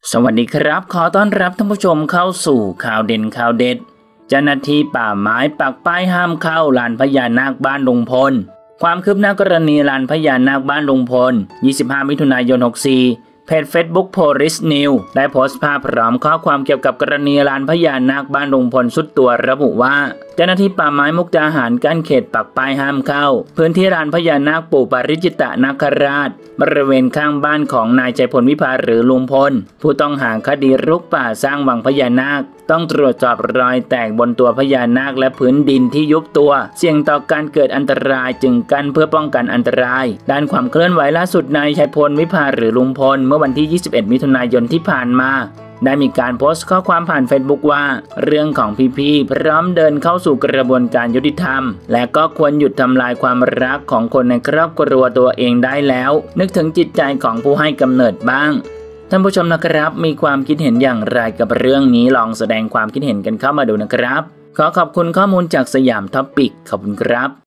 สวัสดีครับขอต้อนรับท่านผู้ชมเข้าสู่ข่าวเด่นข่าวเด็ดเจ้าหน้าที่ป่าไม้ปักป้ายห้ามเข้าลานพญานาคบ้านลุงพลความคืบหน้ากรณีลานพญานาคบ้านลุงพล25 มิถุนายน 64เพจ Facebook Police News ได้โพสต์ภาพพร้อมข้อความเกี่ยวกับกรณีลานพญานาคบ้านลุงพลสุดตัวระบุว่าเจ้าหน้าที่ป่าไม้มุกดาหารกั้นเขตปักป้ายห้ามเข้าพื้นที่ลานพญานาคปู่ปาริจิตนาคราชบริเวณข้างบ้านของนายชัยพลวิภาหรือลุงพลผู้ต้องหาคดีรุกป่าสร้างวังพญานาคต้องตรวจสอบรอยแตกบนตัวพญานาคและพื้นดินที่ยุบตัวเสี่ยงต่อการเกิดอันตรายจึงกั้นเพื่อป้องกันอันตรายด้านความเคลื่อนไหวล่าสุดนายชัยพลวิภาหรือลุงพลเมื่อวันที่ 21 มิถุนายนที่ผ่านมาได้มีการโพสต์ข้อความผ่านเฟซบุ๊กว่าเรื่องของพี่ๆพร้อมเดินเข้าสู่กระบวนการยุติธรรมและก็ควรหยุดทำลายความรักของคนในครอบครัวตัวเองได้แล้วนึกถึงจิตใจของผู้ให้กำเนิดบ้างท่านผู้ชมนะครับมีความคิดเห็นอย่างไรกับเรื่องนี้ลองแสดงความคิดเห็นกันเข้ามาดูนะครับขอขอบคุณข้อมูลจากสยามท็อปปิกขอบคุณครับ